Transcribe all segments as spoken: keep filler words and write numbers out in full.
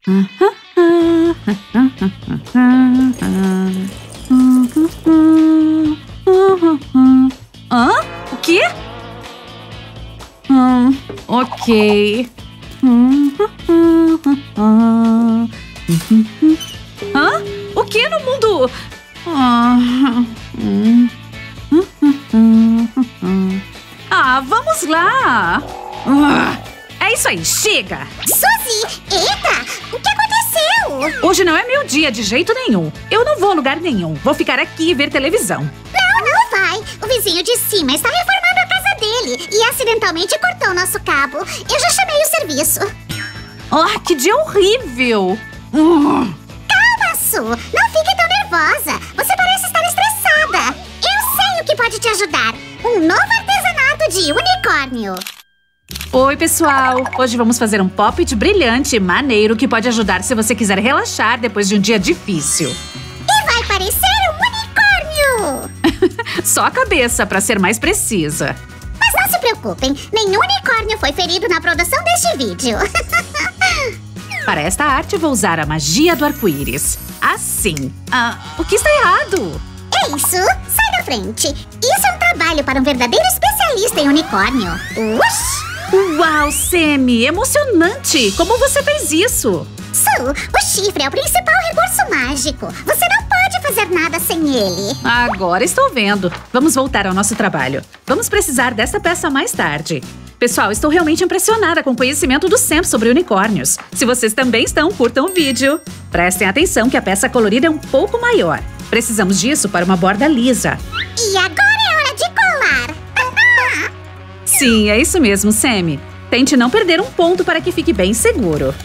Hã? O quê? Hum, ok. Hã? O que no mundo? Ah, vamos lá. É isso aí, chega. Suzy, eita, o que aconteceu? Hoje não é meu dia de jeito nenhum. Eu não vou a lugar nenhum. Vou ficar aqui e ver televisão. Não, não vai. O vizinho de cima está reformando a casa dele e acidentalmente cortou nosso cabo. Eu já chamei o serviço. Ah, que dia horrível. Uh. Calma, Su. Não fique tão nervosa. Você parece estar estressada. Eu sei o que pode te ajudar. Um novo artesanato de unicórnio. Oi, pessoal! Hoje vamos fazer um pop-it brilhante e maneiro que pode ajudar se você quiser relaxar depois de um dia difícil. E vai parecer um unicórnio! Só a cabeça, para ser mais precisa. Mas não se preocupem, nenhum unicórnio foi ferido na produção deste vídeo. Para esta arte, vou usar a magia do arco-íris. Assim. Ah, o que está errado? É isso! Sai da frente! Isso é um trabalho para um verdadeiro especialista em unicórnio. Ush! Uau, Semi! Emocionante! Como você fez isso? Su, o chifre é o principal recurso mágico. Você não pode fazer nada sem ele. Agora estou vendo. Vamos voltar ao nosso trabalho. Vamos precisar dessa peça mais tarde. Pessoal, estou realmente impressionada com o conhecimento do Sam sobre unicórnios. Se vocês também estão, curtam o vídeo. Prestem atenção que a peça colorida é um pouco maior. Precisamos disso para uma borda lisa. E agora é hora de colar. Sim, é isso mesmo, Sammy. Tente não perder um ponto para que fique bem seguro.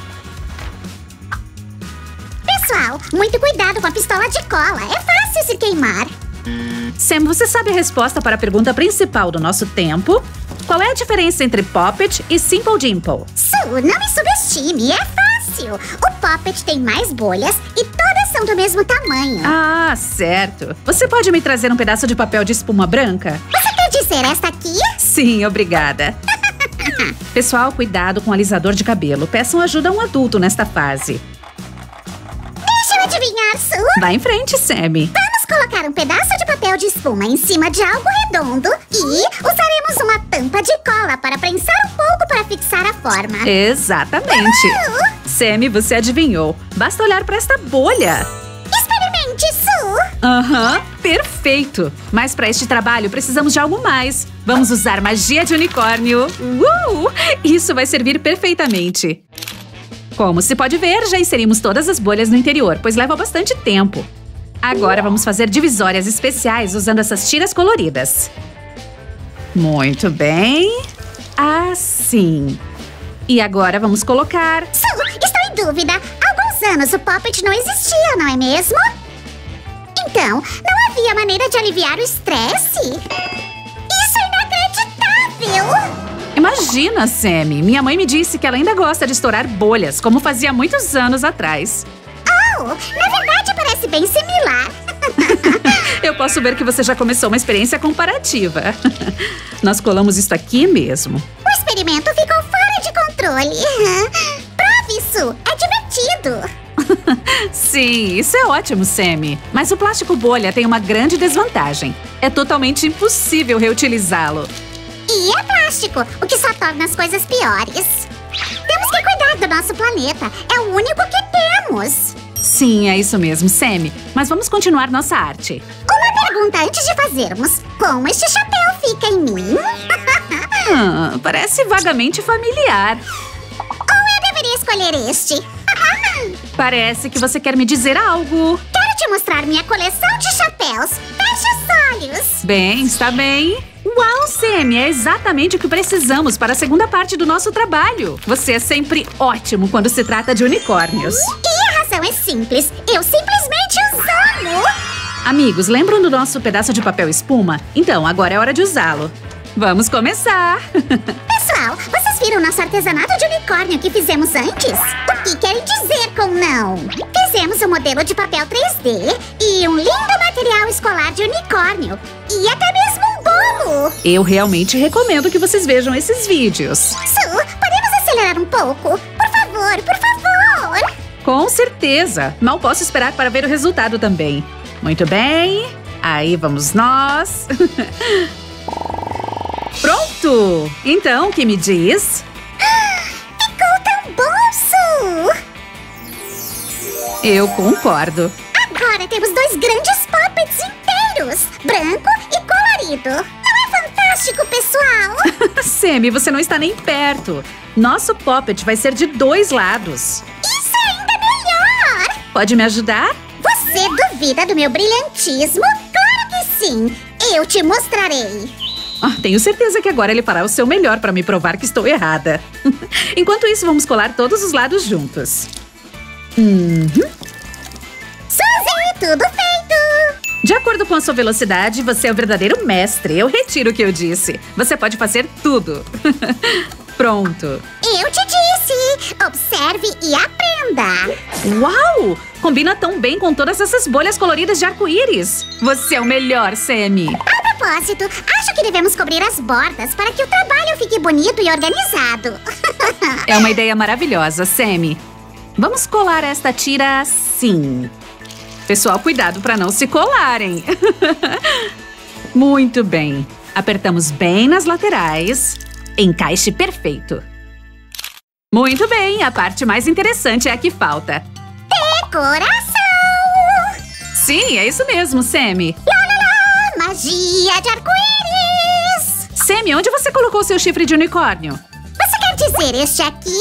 Pessoal, muito cuidado com a pistola de cola. É fácil se queimar. Sam, você sabe a resposta para a pergunta principal do nosso tempo? Qual é a diferença entre Poppet e Simple Dimple? Su, não me subestime. É fácil. O Poppet tem mais bolhas e todas são do mesmo tamanho. Ah, certo. Você pode me trazer um pedaço de papel de espuma branca? Você quer dizer esta aqui? Sim, obrigada. Pessoal, cuidado com o alisador de cabelo. Peçam ajuda a um adulto nesta fase. Deixa eu adivinhar, Su. Vá em frente, Sammy. Vamos colocar um pedaço de papel de espuma em cima de algo redondo e usaremos uma tampa de cola para prensar um pouco para fixar a forma. Exatamente. Uh! Sammy, você adivinhou. Basta olhar para esta bolha. Experimente, Su. Aham, uhum, perfeito. Mas para este trabalho precisamos de algo mais. Vamos usar magia de unicórnio. Uh! Isso vai servir perfeitamente. Como se pode ver, já inserimos todas as bolhas no interior, pois leva bastante tempo. Agora vamos fazer divisórias especiais usando essas tiras coloridas. Muito bem. Assim. E agora vamos colocar... Su, estou em dúvida. Há alguns anos o Poppet não existia, não é mesmo? Então, não havia maneira de aliviar o estresse? Isso é inacreditável! Imagina, Sammy. Minha mãe me disse que ela ainda gosta de estourar bolhas, como fazia muitos anos atrás. Oh, na verdade parece bem similar. Eu posso ver que você já começou uma experiência comparativa. Nós colamos isso aqui mesmo. O experimento ficou fora de controle. Prove isso, é divertido. Sim, isso é ótimo, Sammy. Mas o plástico bolha tem uma grande desvantagem. É totalmente impossível reutilizá-lo. E é plástico, o que só torna as coisas piores. Temos que cuidar do nosso planeta. É o único que temos. Sim, é isso mesmo, Sammy. Mas vamos continuar nossa arte. Uma pergunta antes de fazermos. Como este chapéu fica em mim? ah, parece vagamente familiar. Ou eu deveria escolher este? Parece que você quer me dizer algo. Quero te mostrar minha coleção de chapéus. Feche os olhos. Bem, está bem. Uau, Sammy, é exatamente o que precisamos para a segunda parte do nosso trabalho. Você é sempre ótimo quando se trata de unicórnios. E a razão é simples. Eu simplesmente os amo. Amigos, lembram do nosso pedaço de papel espuma? Então, agora é hora de usá-lo. Vamos começar! Pessoal, vocês viram nosso artesanato de unicórnio que fizemos antes? O que querem dizer com não? Fizemos um modelo de papel três D e um lindo material escolar de unicórnio. E até mesmo um bolo! Eu realmente recomendo que vocês vejam esses vídeos. Su, podemos acelerar um pouco? Por favor, por favor! certeza! Mal posso esperar para ver o resultado também. Muito bem. Aí vamos nós. Pronto! Então, o que me diz? Ficou tão bolso! Eu concordo. Agora temos dois grandes puppets inteiros, branco e colorido. Não é fantástico, pessoal? Sammy, você não está nem perto. Nosso puppet vai ser de dois lados. Isso é ainda melhor! Pode me ajudar? Você duvida do meu brilhantismo? Claro que sim! Eu te mostrarei. Ah, tenho certeza que agora ele fará o seu melhor para me provar que estou errada. Enquanto isso, vamos colar todos os lados juntos. Uhum. Suzy, tudo feito! De acordo com a sua velocidade, você é o verdadeiro mestre. Eu retiro o que eu disse. Você pode fazer tudo. Pronto. Eu te disse! Observe e aprenda! Uau! Combina tão bem com todas essas bolhas coloridas de arco-íris. Você é o melhor, Sammy. A propósito, acho que devemos cobrir as bordas para que o trabalho fique bonito e organizado. É uma ideia maravilhosa, Sammy. Vamos colar esta tira assim. Pessoal, cuidado para não se colarem. Muito bem. Apertamos bem nas laterais. Encaixe perfeito. Muito bem, a parte mais interessante é a que falta. Decoração! Sim, é isso mesmo, Sammy. Lá, lá, lá, magia de arco-íris! Sammy, onde você colocou seu chifre de unicórnio? Você quer dizer este aqui?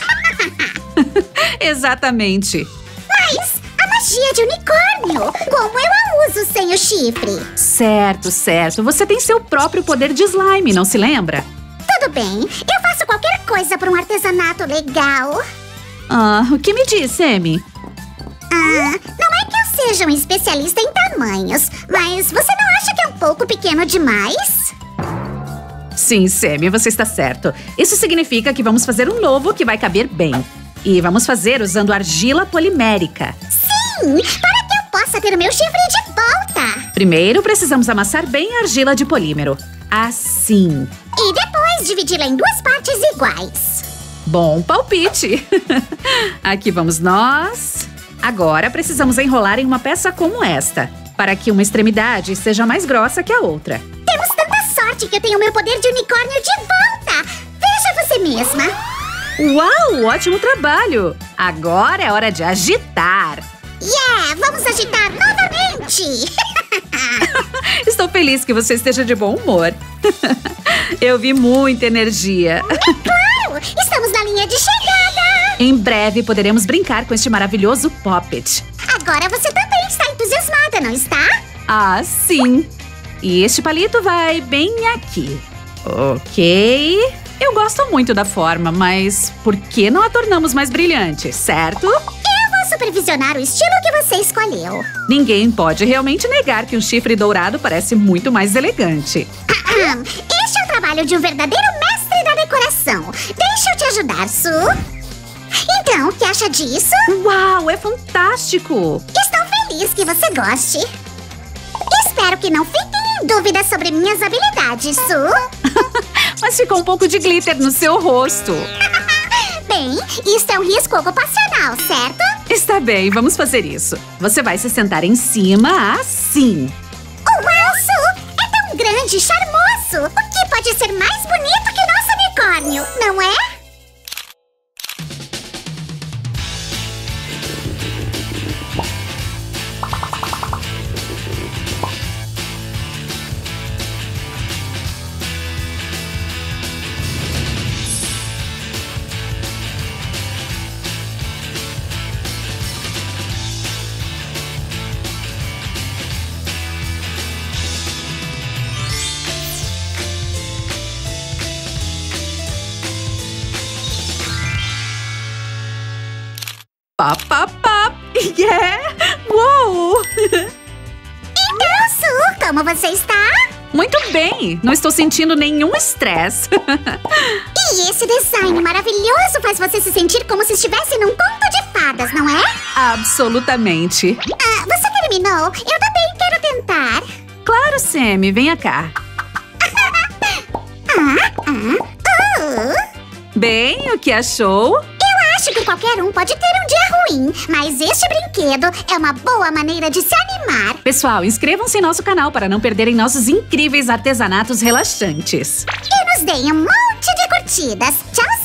Exatamente. Mas a magia de unicórnio! Como eu a uso sem o chifre? Certo, certo. Você tem seu próprio poder de slime, não se lembra? Tudo bem, eu faço qualquer coisa para um artesanato legal. Ah, o que me diz, Sammy? Ah, não é que eu seja um especialista em tamanhos, mas você não acha que é um pouco pequeno demais? Sim, Sammy, você está certo. Isso significa que vamos fazer um novo que vai caber bem. E vamos fazer usando argila polimérica. Sim, para que eu possa ter meu chifre de volta. Primeiro, precisamos amassar bem a argila de polímero. Assim. E depois dividi-la em duas partes iguais. Bom palpite! Aqui vamos nós. Agora precisamos enrolar em uma peça como esta, para que uma extremidade seja mais grossa que a outra. Temos tanta sorte que eu tenho meu poder de unicórnio de volta. Veja você mesma. Uau, ótimo trabalho! Agora é hora de agitar. Yeah, vamos agitar novamente. Estou feliz que você esteja de bom humor. Eu vi muita energia. Claro, estamos na linha de chegada. Em breve poderemos brincar com este maravilhoso puppet. Agora você também está entusiasmada, não está? Ah, sim. E este palito vai bem aqui. Ok. Eu gosto muito da forma, mas por que não a tornamos mais brilhante, certo? Eu vou supervisionar o estilo que você escolheu. Ninguém pode realmente negar que um chifre dourado parece muito mais elegante. Este é o trabalho de um verdadeiro mestre da decoração. Deixa eu te ajudar, Su. Então, o que acha disso? Uau, é fantástico! Estou feliz que você goste. Espero que não fiquem em dúvida sobre minhas habilidades, Su. Mas ficou um pouco de glitter no seu rosto. Bem, isso é um risco ocupacional, certo? Está bem, vamos fazer isso. Você vai se sentar em cima assim. Uau, Su! É tão grande e charmoso! O que pode ser mais bonito que nosso unicórnio, não é? Pá, pá, pá. Yeah! Uou! Então, Su, como você está? Muito bem! Não estou sentindo nenhum estresse. E esse design maravilhoso faz você se sentir como se estivesse num conto de fadas, não é? Absolutamente. Ah, você terminou? Eu também quero tentar. Claro, Sammy. Venha cá. Ah, ah, oh. Bem, o que achou? Eu acho que qualquer um pode ter um dia ruim, mas este brinquedo é uma boa maneira de se animar. Pessoal, inscrevam-se em nosso canal para não perderem nossos incríveis artesanatos relaxantes. E nos deem um monte de curtidas. Tchau!